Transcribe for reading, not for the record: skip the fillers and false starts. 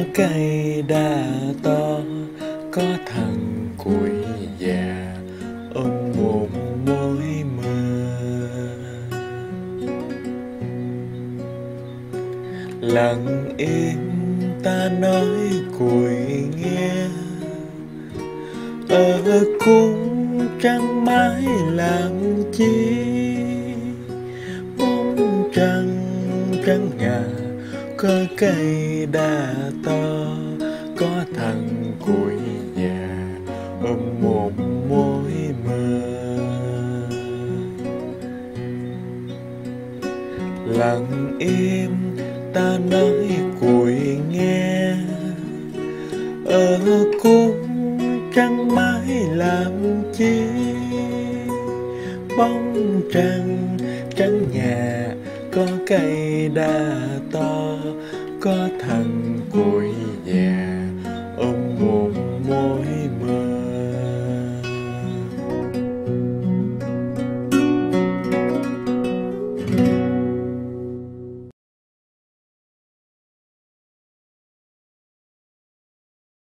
cây đa to, có thằng củi già ôm một mối mơ. Lặng im ta nói củi nghe, ở cung trăng mãi làm chi. Bóng trăng trắng ngà, có cây đa to, có thằng củi già ôm một mối mơ. Lặng im ta nói củi nghe, ở cung trăng mãi làm chi. Bóng trăng trắng nhà, có cây đa to, có thằng củi